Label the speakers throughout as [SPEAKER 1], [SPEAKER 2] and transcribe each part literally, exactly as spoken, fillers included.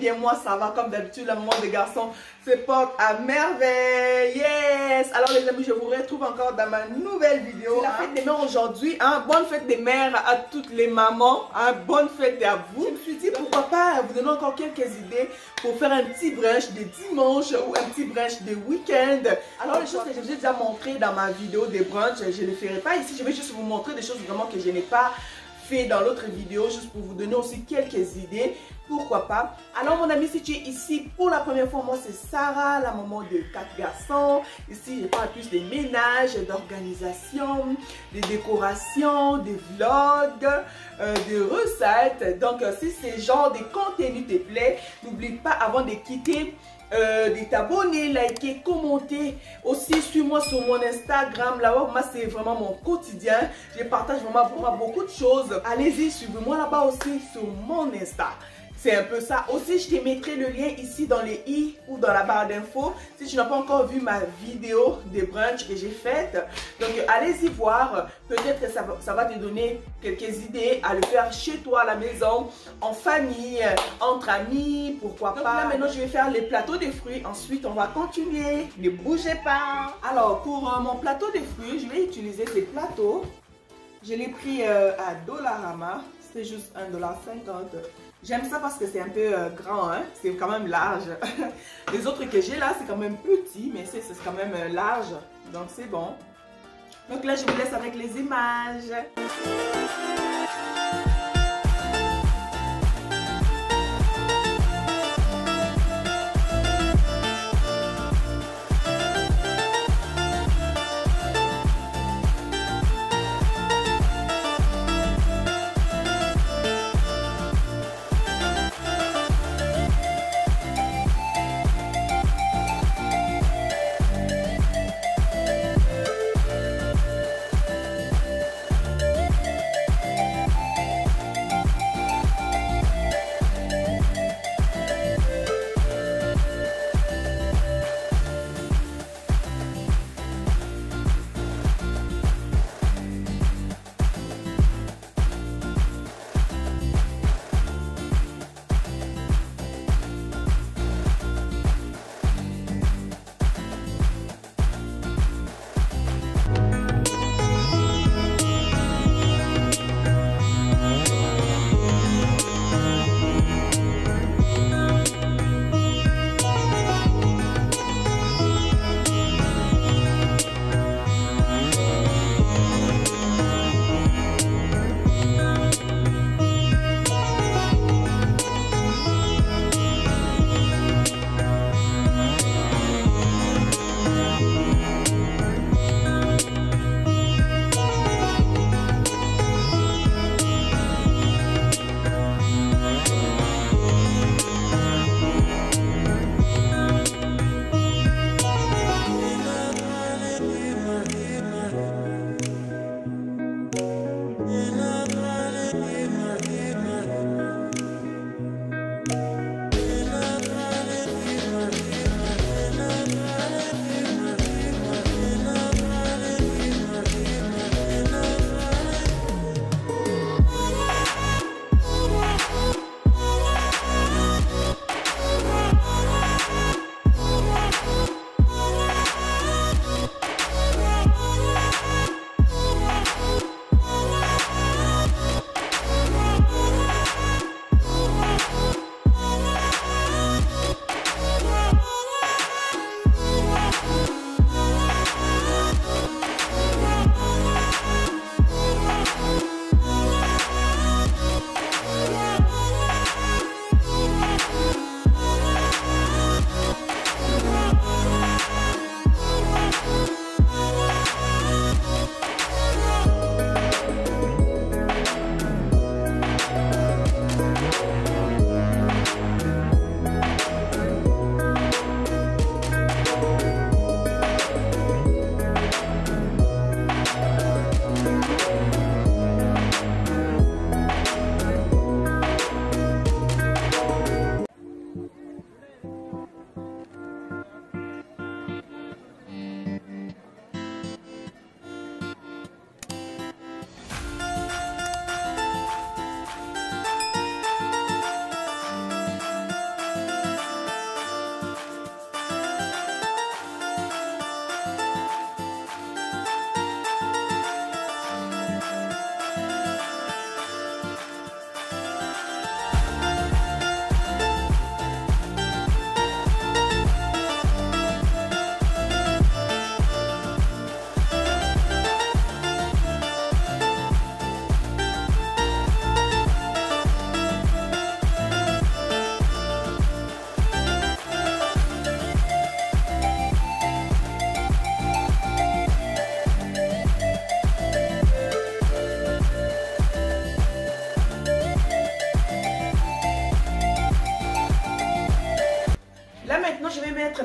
[SPEAKER 1] bien? Moi, ça va comme d'habitude, la maman des garçons se porte à merveille. Yes! Alors les amis, je vous retrouve encore dans ma nouvelle vidéo. C'est la fête des mères aujourd'hui. Hein? Bonne fête des mères à toutes les mamans. Hein? Bonne fête à vous. Je me suis dit, pourquoi pas vous donner encore quelques idées pour faire un petit brunch de dimanche ou un petit brunch de week-end. Alors les choses que je vous ai déjà montrées dans ma vidéo des brunchs, je ne les ferai pas ici. Je vais juste vous montrer des choses vraiment que je n'ai pas fait dans l'autre vidéo, juste pour vous donner aussi quelques idées, pourquoi pas. Alors mon ami, si tu es ici pour la première fois, moi c'est Sarah, la maman de quatre garçons. Ici je parle plus des ménages, d'organisation, des décorations, des vlogs, euh, des recettes. Donc euh, si ce genre de contenu te plaît, n'oublie pas avant de quitter Euh, de t'abonner, liker, commenter. Aussi, suis-moi sur mon Instagram. Là-bas, moi, c'est vraiment mon quotidien. Je partage vraiment, vraiment beaucoup de choses. Allez-y, suivez-moi là-bas aussi sur mon Insta. C'est un peu ça. Aussi, je te mettrai le lien ici dans les i ou dans la barre d'infos si tu n'as pas encore vu ma vidéo des brunchs que j'ai faite. Donc, allez-y voir. Peut-être que ça va, ça va te donner quelques idées à le faire chez toi à la maison, en famille, entre amis, pourquoi pas. Donc là, maintenant, je vais faire les plateaux de fruits. Ensuite, on va continuer. Ne bougez pas. Alors, pour euh, mon plateau de fruits, je vais utiliser ces plateaux. Je l'ai pris euh, à Dollarama. C'est juste un dollar cinquante. J'aime ça parce que c'est un peu euh, grand, hein? C'est quand même large. Les autres que j'ai là, c'est quand même petit, mais c'est quand même euh, large. Donc c'est bon. Donc là, je vous laisse avec les images.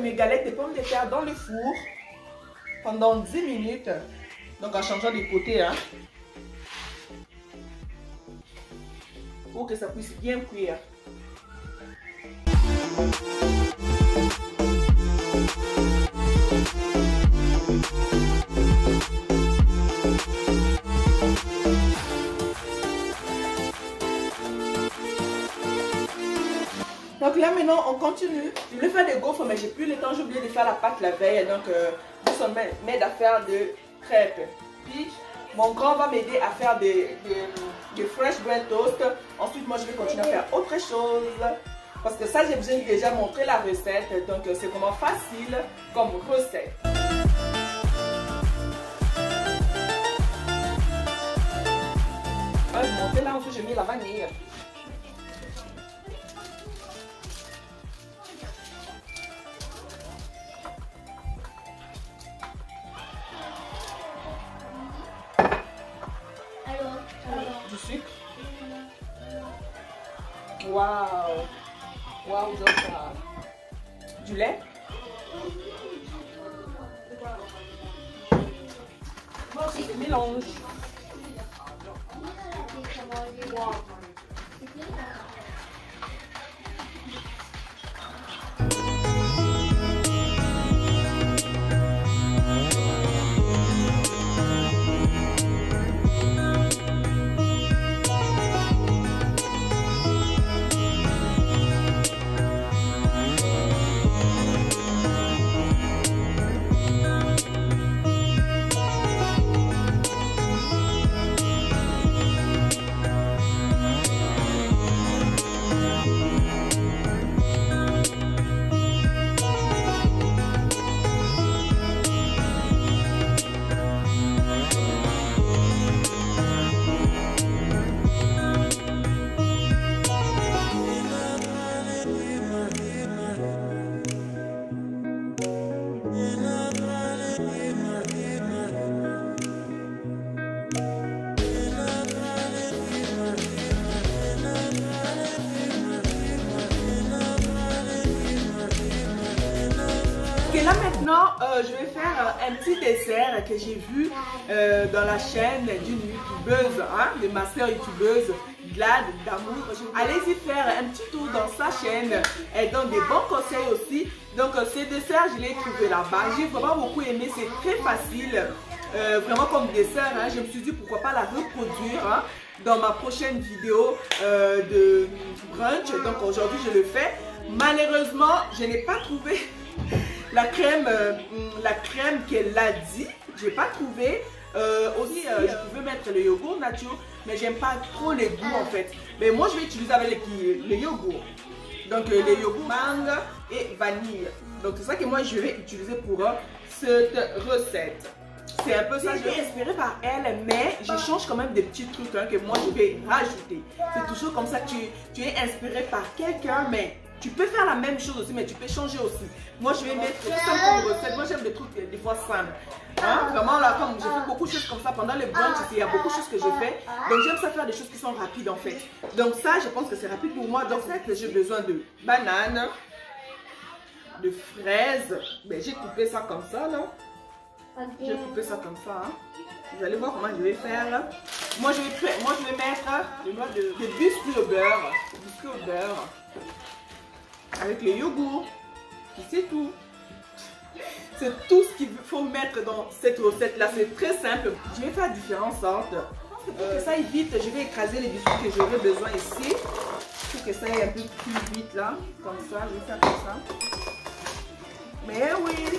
[SPEAKER 1] mes galettes de pommes de terre dans le four pendant dix minutes. Donc en changeant les côtés, hein, pour que ça puisse bien cuire. Donc là maintenant on continue. Je voulais faire des gaufres mais j'ai plus le temps, j'ai oublié de faire la pâte la veille. Donc euh, nous sommes m'aide à faire de crêpes. Puis mon grand va m'aider à faire des, des, des fresh bread toast. Ensuite moi je vais continuer à faire autre chose. Parce que ça j'ai déjà montré la recette. Donc c'est vraiment facile comme recette. Je vais monter là, ensuite j'ai mis la vanille. Du sucre. Waouh. Waouh, j'adore. Du lait. Mélange. Et là maintenant, euh, je vais faire euh, un petit dessert que j'ai vu euh, dans la chaîne d'une youtubeuse, hein, de ma soeur youtubeuse, Glad d'amour. Allez-y faire un petit tour dans sa chaîne. Elle donne des bons conseils aussi. Donc euh, ces desserts, je l'ai trouvé là-bas. J'ai vraiment beaucoup aimé, c'est très facile. Euh, vraiment comme dessert, hein. Je me suis dit pourquoi pas la reproduire hein, dans ma prochaine vidéo euh, de brunch. Donc aujourd'hui je le fais. Malheureusement, je n'ai pas trouvé la crème, euh, la crème qu'elle a dit, j'ai pas trouvé. Euh, aussi, euh, je pouvais mettre le yogourt nature, mais j'aime pas trop les goûts en fait. Mais moi, je vais utiliser avec le, le yogourt. Donc, euh, les yogourts mangue et vanille. Donc, c'est ça que moi, je vais utiliser pour euh, cette recette. C'est un peu ça, je suis inspirée par elle, mais je change quand même des petits trucs hein, que moi, je vais rajouter. C'est toujours comme ça que tu, tu es inspiré par quelqu'un, mais tu peux faire la même chose aussi, mais tu peux changer aussi. Moi, je vais mettre tout simple comme recette. Moi, j'aime des trucs des fois simples. Hein? Vraiment, là, comme j'ai fait beaucoup de choses comme ça pendant le brunch, il y a beaucoup de choses que je fais. Donc, j'aime ça faire des choses qui sont rapides en fait. Donc, ça, je pense que c'est rapide pour moi. Donc, j'ai besoin de bananes, de fraises. Ben, j'ai coupé ça comme ça, là. J'ai coupé ça comme ça. Hein? Vous allez voir comment je vais faire. Moi, je vais, moi, je vais mettre des noix de, de biscuits au beurre. Des biscuits au beurre. Avec le yogourt. Et c'est tout. C'est tout ce qu'il faut mettre dans cette recette-là. C'est très simple. Je vais faire différentes sortes. Pour que ça aille vite, je vais écraser les biscuits que j'aurai besoin ici. Pour que ça aille un peu plus vite là. Comme ça, je vais faire comme ça. Mais oui.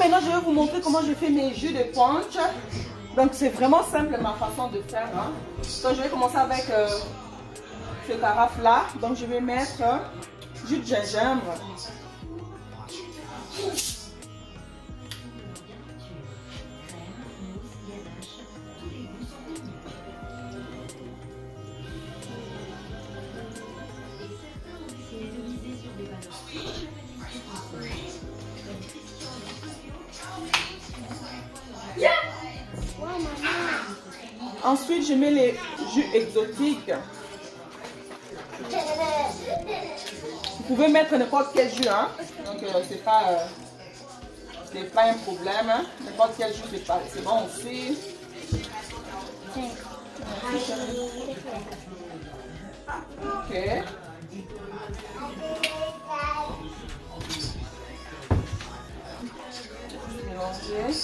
[SPEAKER 1] maintenant je vais vous montrer comment je fais mes jus de punch. Donc c'est vraiment simple ma façon de faire. Hein. Donc je vais commencer avec euh, ce carafe là. Donc je vais mettre euh, jus de gingembre. Ensuite, je mets les jus exotiques. Vous pouvez mettre n'importe quel jus, hein. Donc, euh, c'est pas, euh, c'est pas un problème. Hein. N'importe quel jus, c'est pas, c'est bon aussi. Ok. Mélanger.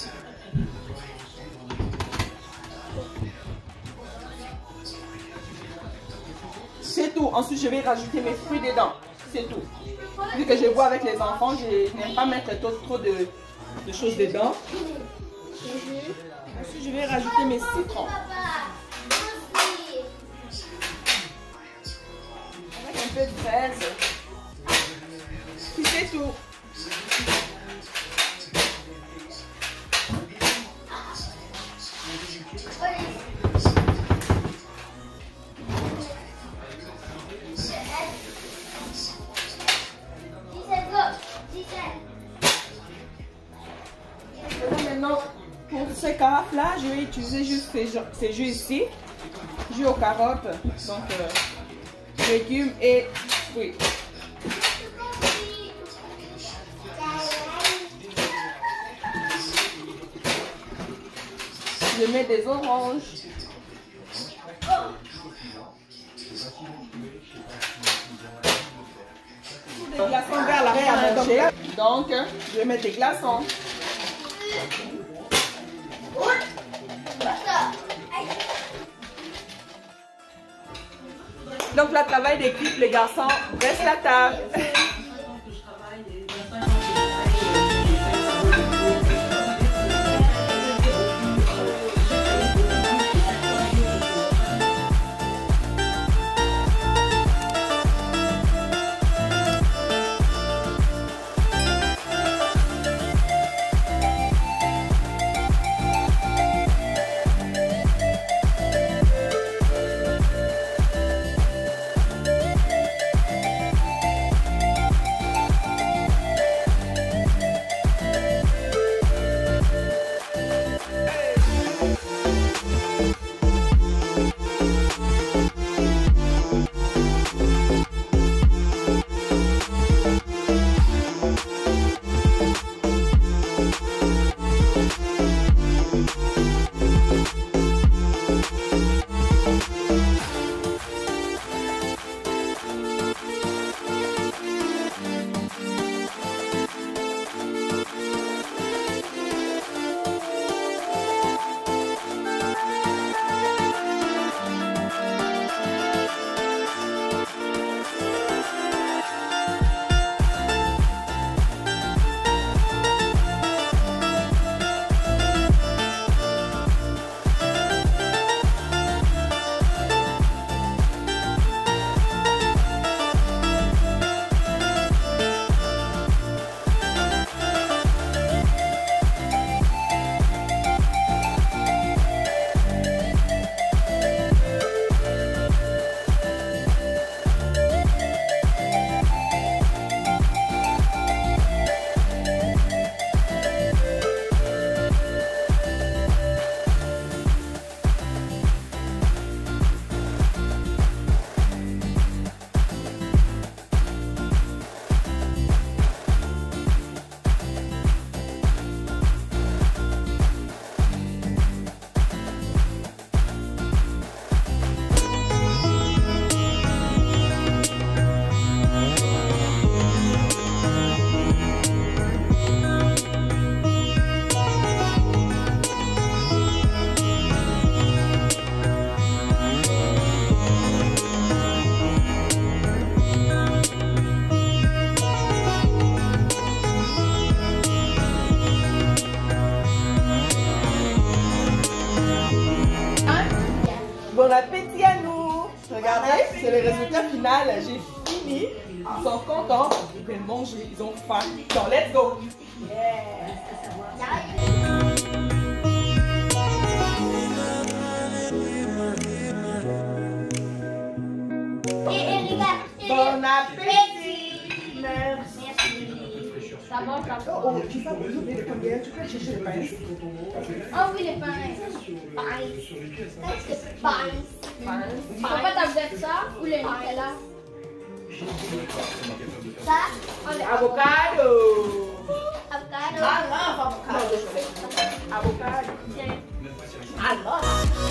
[SPEAKER 1] C'est tout. Ensuite, je vais rajouter mes fruits dedans. C'est tout. Vu que je vois avec les enfants, je n'aime pas mettre trop, trop de, de choses dedans. Ensuite, je vais rajouter mes citrons. Avec un peu de fraise. Puis c'est tout. Maintenant, pour ces carafes là, je vais utiliser juste ces, ces jus ici. Jus aux carottes, donc euh, légumes et fruits. Je mets des oranges. Des glaçons vers l'arrêt à manger. Donc, je vais mettre des glaçons. Donc, le travail d'équipe, les garçons, reste à table. c'est le résultat final. J'ai fini. Ils sont contents. Ils veulent manger. Ils ont faim. Donc, let's go. Yeah. Bon appétit. Merci.
[SPEAKER 2] Ça va, ça va.
[SPEAKER 1] Oh, tu peux oublier les pommes, tu peux chercher les pains.
[SPEAKER 2] Oh oui, les pains. Pains. Qu'est-ce que pains? Papa, t'as fait ça ou le Nutella? Ça?
[SPEAKER 1] Avocado.
[SPEAKER 2] Avocado.
[SPEAKER 1] I love avocado. Avocado. I love.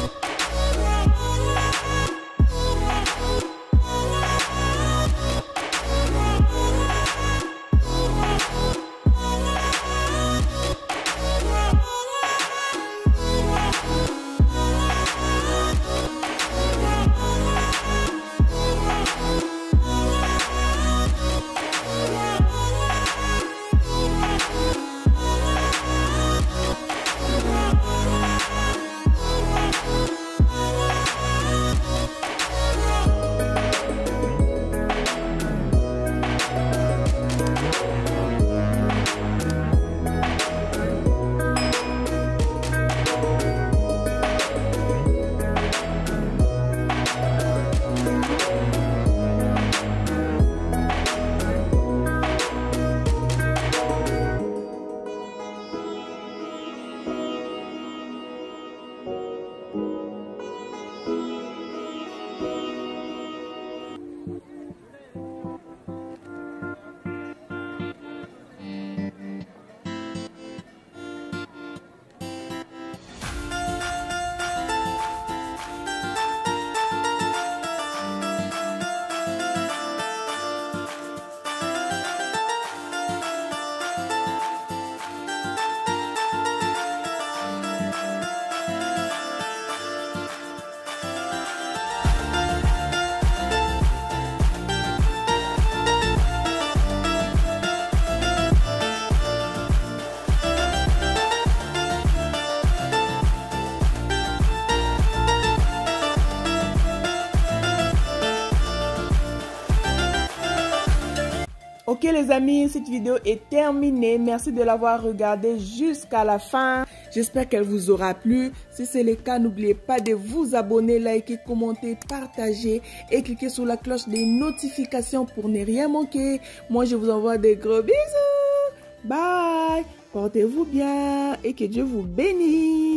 [SPEAKER 1] Ok les amis, cette vidéo est terminée. Merci de l'avoir regardée jusqu'à la fin. J'espère qu'elle vous aura plu. Si c'est le cas, n'oubliez pas de vous abonner, liker, commenter, partager et cliquer sur la cloche des notifications pour ne rien manquer. Moi, je vous envoie des gros bisous. Bye. Portez-vous bien et que Dieu vous bénisse.